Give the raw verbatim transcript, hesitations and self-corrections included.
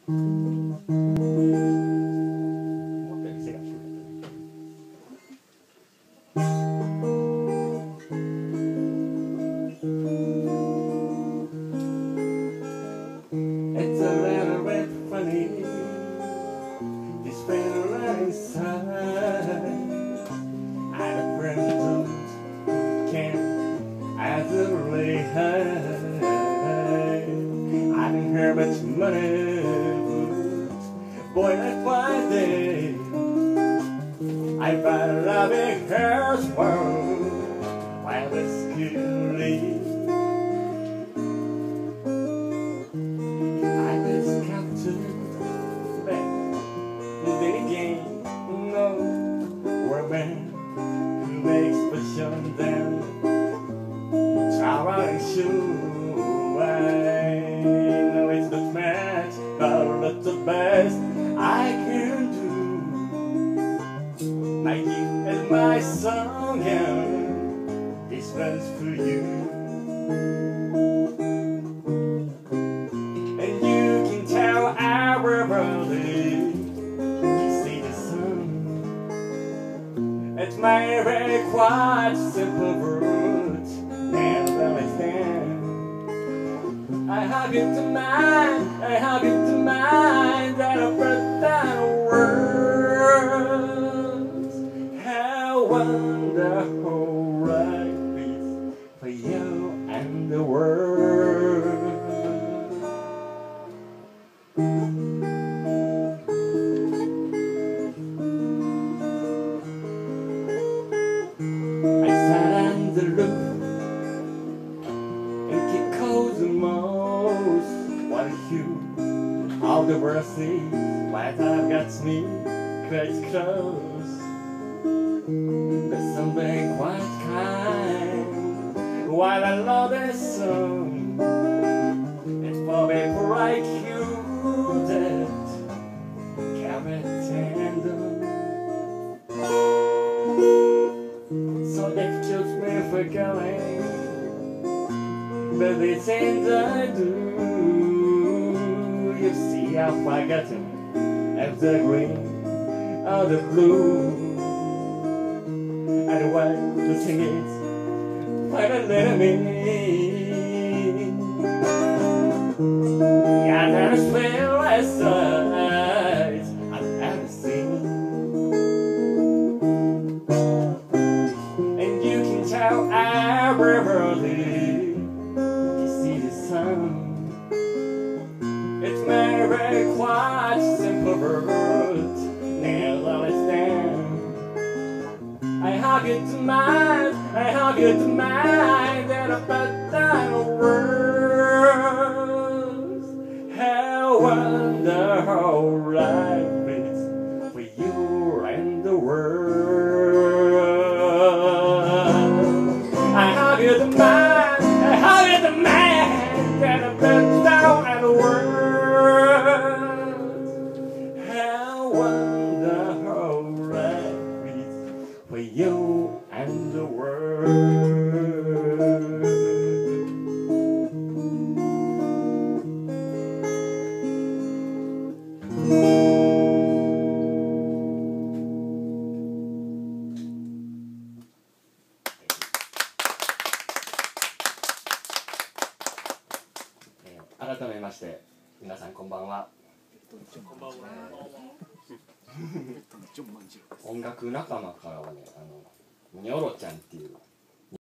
It's a little bit funny, this feeling inside. I had a friend who came as a really high. I didn't have much money, boy, that one day I found a loving house world while the school leaves. Who makes fashion then try and show I know it's not much, but that's the best I can do. My gift and my song, and this one's for you. And you can tell everybody it's my very quite simple words and understand. I have it to mind, I have it to mind that I've heard that words. How wonderful life is for you and the world. The roof and keep cold the most. What a hue all the world sees. What I've got me quite close. But something quite kind. While I love this song, it's for people like you that can be tender. So excuse me for going, but these things I do, you see I've forgotten of the green or the blue. And why to sing it, why not let me? Yeah, there's fearless sights I've ever seen. Tell everybody you see the sun. It's very quite simple words, nails on its stand. I have it to mind, I have it to mind that about that words. How wonderful life is for you and the world. I have you the mind, I have you the mind that I've been down at the world. How wonderful life is for you and the world.改めまして皆さんこんばんは。 こんばんは。 音楽仲間からはね、あのニョロちゃんっていう